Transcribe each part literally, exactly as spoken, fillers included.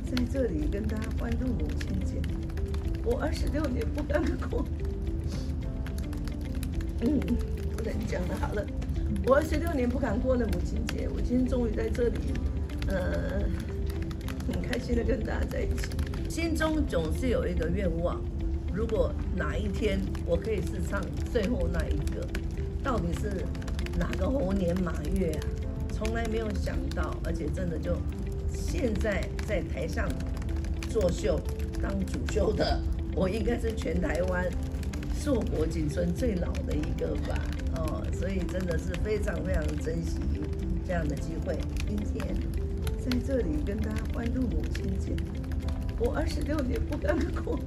在这里跟大家欢度母亲节。我二十六年不敢过，嗯，不能讲了，好了，我二十六年不敢过的母亲节，我今天终于在这里，呃，很开心的跟大家在一起。心中总是有一个愿望，如果哪一天我可以是唱最后那一个，到底是哪个猴年马月啊？从来没有想到，而且真的就现在在台上作秀当主秀的，我应该是全台湾硕果仅存最老的一个吧，哦，所以真的是非常非常珍惜这样的机会。今天在这里跟大家欢度母亲节，我二十六年不敢过，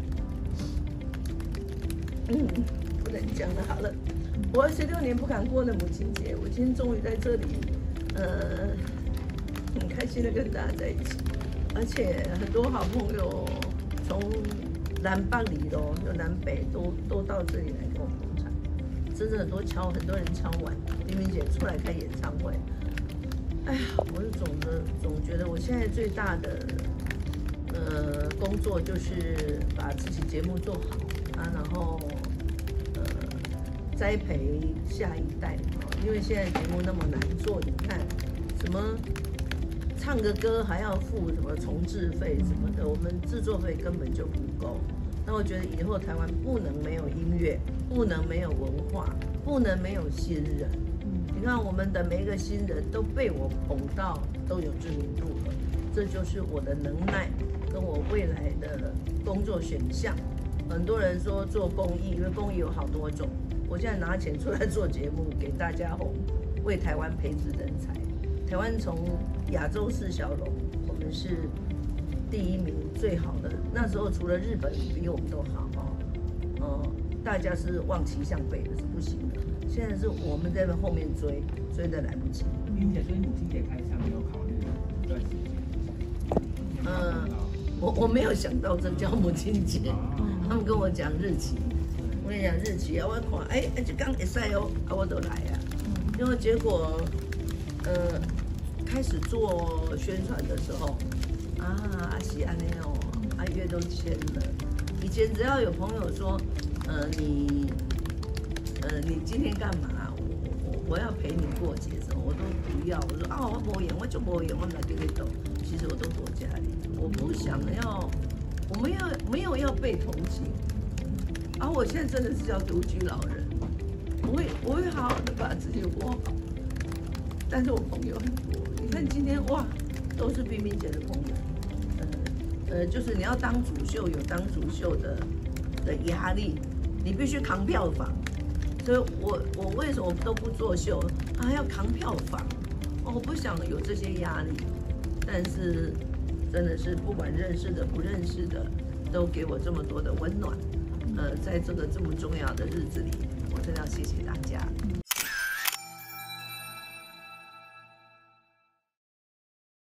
嗯，不能讲了，好了，我二十六年不敢过的母亲节，我今天终于在这里。呃，很开心的跟大家在一起，而且很多好朋友从南半里咯，就南北都都到这里来跟我捧场，真的很多敲，很多人敲完，冰冰姐出来开演唱会。哎呀，我是总的总觉得我现在最大的呃工作就是把自己节目做好啊，然后呃栽培下一代。因为现在节目那么难做，你看什么唱个歌还要付什么重制费什么的，我们制作费根本就不够。那我觉得以后台湾不能没有音乐，不能没有文化，不能没有新人。你看我们的每一个新人都被我捧到都有知名度了，这就是我的能耐跟我未来的工作选项。很多人说做公益，因为公益有好多种。我现在拿钱出来做节目，给大家红，为台湾培植人才。台湾从亚洲四小龙，我们是第一名，最好的。那时候除了日本比我们都好哦，呃，大家是望其项背的，是不行的。现在是我们在后面追，追的来不及。 冰姐，所以母亲节开场没有考虑这段时间？ 嗯，我我没有想到这叫母亲节，他们跟我讲日期。我跟你讲日期啊，我看哎哎就刚会使哦，啊我都来啊。因为结果呃开始做宣传的时候啊，是安尼哦，啊约都签了。以前只要有朋友说，呃你呃你今天干嘛？我我我要陪你过节什么，我都不要。我说啊我无闲，我就无闲，我来给你走。其实我都躲家里，我不想要，我没有没有要被同情。而、啊、我现在真的是叫独居老人，我会我会好好的把自己活好。但是我朋友很多，你看今天哇，都是冰冰姐的朋友，呃呃，就是你要当主秀有当主秀的的压力，你必须扛票房，所以我我为什么都不作秀，还要扛票房？我不想有这些压力，但是真的是不管认识的不认识的，都给我这么多的温暖。呃，在这个这么重要的日子里，我真的要谢谢大家。